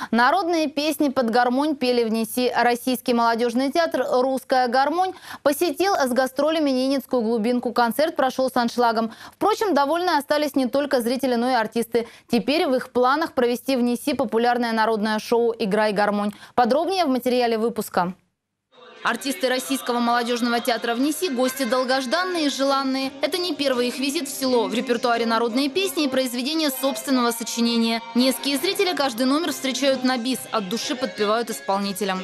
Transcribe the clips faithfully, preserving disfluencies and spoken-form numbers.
Народные песни под гармонь пели в Ниси. Российский молодежный театр «Русская гармонь» посетил с гастролями Ненецкую глубинку. Концерт прошел с аншлагом. Впрочем, довольны остались не только зрители, но и артисты. Теперь в их планах провести в Ниси популярное народное шоу «Играй гармонь». Подробнее в материале выпуска. Артисты Российского молодежного театра в Ниси – гости долгожданные и желанные. Это не первый их визит в село. В репертуаре народные песни и произведения собственного сочинения. Низкие зрители каждый номер встречают на бис, от души подпевают исполнителям.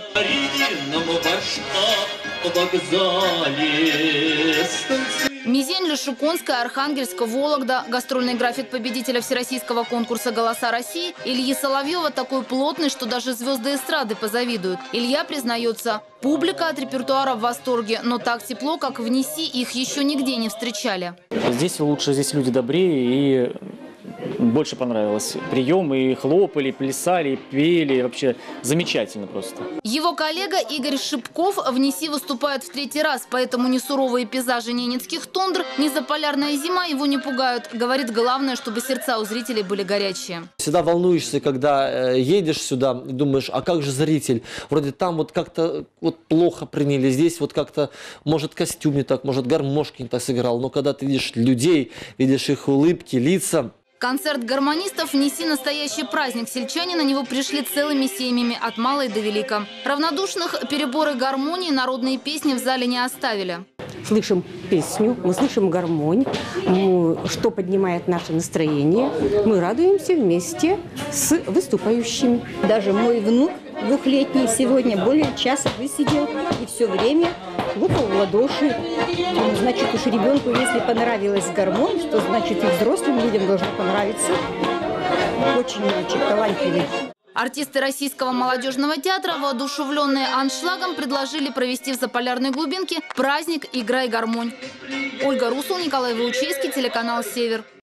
Мизень, Лешуконская, Архангельск, Вологда. Гастрольный график победителя всероссийского конкурса «Голоса России» Ильи Соловьева такой плотный, что даже звезды эстрады позавидуют. Илья признается, публика от репертуара в восторге, но так тепло, как в Ниси, их еще нигде не встречали. Здесь лучше, здесь люди добрее и больше понравилось. Прием, и хлопали, плясали, пели. Вообще замечательно просто. Его коллега Игорь Шипков в Ниси выступает в третий раз, поэтому ни суровые пейзажи ненецких тундр, ни заполярная зима его не пугают. Говорит, главное, чтобы сердца у зрителей были горячие. Всегда волнуешься, когда едешь сюда и думаешь, а как же зритель? Вроде там вот как-то вот плохо приняли, здесь вот как-то, может, костюм не так, может, гармошки не так сыграл. Но когда ты видишь людей, видишь их улыбки, лица. Концерт гармонистов в Ниси – настоящий праздник. Сельчане на него пришли целыми семьями, от малой до велика. Равнодушных переборы гармонии народные песни в зале не оставили. Слышим песню, мы слышим гармонь, что поднимает наше настроение. Мы радуемся вместе с выступающими. Даже мой внук двухлетний сегодня более часа высидел и все время хлопал в ладоши. Значит, уж ребенку, если понравилась гармонь, то значит и взрослым людям должно понравиться. Очень мальчик талантливый. Артисты Российского молодежного театра, воодушевленные аншлагом, предложили провести в заполярной глубинке праздник «Играй гармонь». Ольга Русул, Николай Ваучейский, телеканал «Север».